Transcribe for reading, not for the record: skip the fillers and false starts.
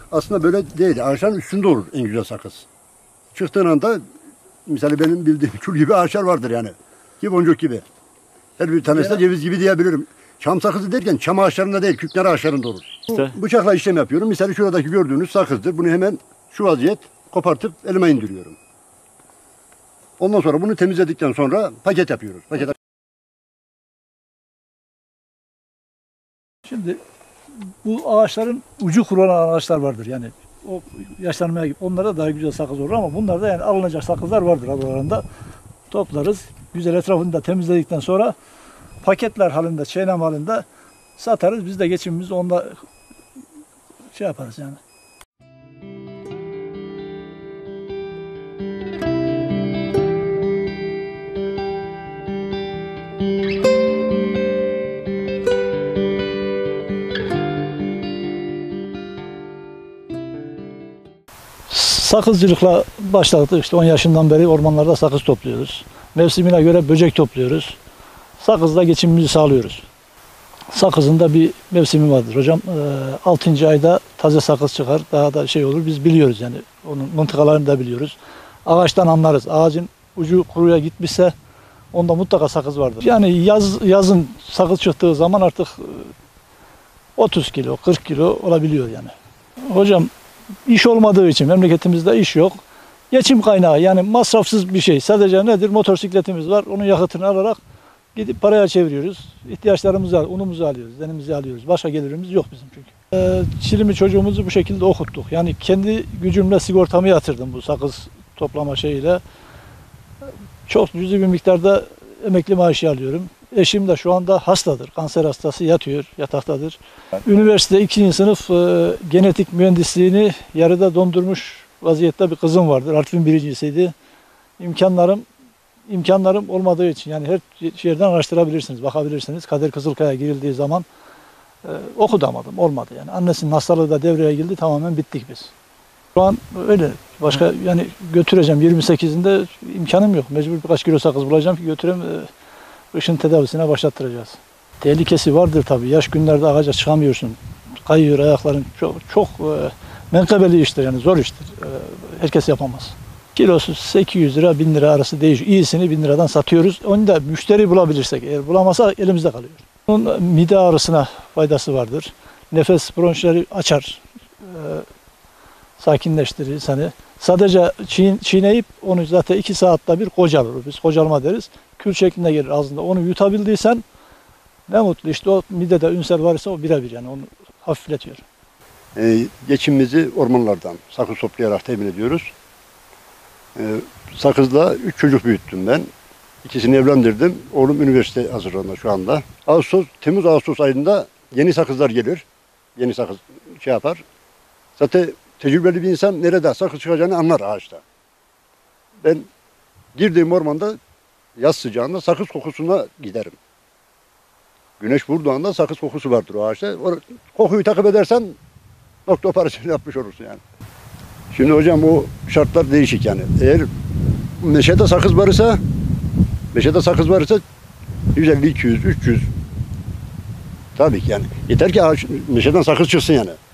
Aslında böyle değil. Ağaçların üstünde olur en güzel sakız. Çıktığın anda mesela benim bildiğim kül gibi ağaçlar vardır yani. Ki boncuk gibi. Her bir tanesi de ceviz gibi diyebilirim. Çam sakızı derken çam ağaçlarında değil, küknar ağaçlarında olur. İşte. Bıçakla işlem yapıyorum. Mesela şuradaki gördüğünüz sakızdır. Bunu hemen şu vaziyet kopartıp elime indiriyorum. Ondan sonra bunu temizledikten sonra paket yapıyoruz. Şimdi bu ağaçların ucu kurulan ağaçlar vardır yani. O yaşlanmaya gibi. Onlara daha güzel sakız olur ama bunlarda yani alınacak sakızlar vardır aralarında. Toplarız. Güzel etrafını da temizledikten sonra paketler halinde, çeyrem halinde satarız. Biz de geçimimizi onda şey yaparız yani. Sakızcılıkla başladık. İşte 10 yaşından beri ormanlarda sakız topluyoruz. Mevsimine göre böcek topluyoruz. Sakızla geçimimizi sağlıyoruz. Sakızın da bir mevsimi vardır hocam. 6. ayda taze sakız çıkar. Daha da şey olur. Biz biliyoruz yani. Onun mıntıkalarını da biliyoruz. Ağaçtan anlarız. Ağacın ucu kuruya gitmişse onda mutlaka sakız vardır. Yani yazın sakız çıktığı zaman artık 30 kilo, 40 kilo olabiliyor yani. Hocam İş olmadığı için memleketimizde iş yok. Geçim kaynağı yani masrafsız bir şey. Sadece nedir? Motosikletimiz var. Onun yakıtını alarak gidip paraya çeviriyoruz. İhtiyaçlarımızı unumuzu alıyoruz, denimizi alıyoruz. Başka gelirimiz yok bizim çünkü. Çilimi çocuğumuzu bu şekilde okuttuk. Yani kendi gücümle sigortamı yatırdım bu sakız toplama şeyiyle. Çok cüzi bir miktarda emekli maaşı alıyorum. Eşim de şu anda hastadır. Kanser hastası yatıyor, yataktadır. Üniversite 2. sınıf genetik mühendisliğini yarıda dondurmuş vaziyette bir kızım vardır. Artvin birincisiydi. İmkanlarım olmadığı için yani her yerden araştırabilirsiniz, bakabilirsiniz. Kader Kızılkaya girildiği zaman okutamadım, olmadı yani. Annesinin hastalığı da devreye girdi, tamamen bittik biz. Şu an öyle. Başka yani götüreceğim 28'inde imkanım yok. Mecbur birkaç kilo sakız bulacağım ki götüreyim. Kışın tedavisine başlattıracağız. Tehlikesi vardır tabii. Yaş günlerde ağaca çıkamıyorsun. Kayıyor ayakların. Çok menkıbeli iştir yani zor iştir. Herkes yapamaz. Kilosu 800 lira 1000 lira arası değişiyor. İyisini 1000 liradan satıyoruz. Onu da müşteri bulabilirsek. Eğer bulamazsak elimizde kalıyor. Bunun mide ağrısına faydası vardır. Nefes bronşları açar. Sakinleştirir insanı. Sadece çiğneyip onu zaten 2 saatte bir kocalır. Biz kocalma deriz. Kül şeklinde gelir ağzında. Onu yutabildiysen ne mutlu. İşte o midede ünser varsa o birebir yani onu hafifletiyor. Geçimimizi ormanlardan sakız toplayarak temin ediyoruz. Sakızla 3 çocuk büyüttüm ben. İkisini evlendirdim. Oğlum üniversite hazırlığında şu anda. Temmuz-Ağustos ayında yeni sakızlar gelir. Yeni sakız şey yapar. Zaten tecrübeli bir insan nerede sakız çıkacağını anlar ağaçta. Ben girdiğim ormanda yaz sıcağında sakız kokusuna giderim. Güneş vurduğunda sakız kokusu vardır o ağaçta. O kokuyu takip edersen nokta operasyonu yapmış olursun yani. Şimdi hocam o şartlar değişik yani. Eğer meşede sakız varsa 150, 200, 300 tabii ki yani. Yeter ki ağaç meşeden sakız çıksın yani.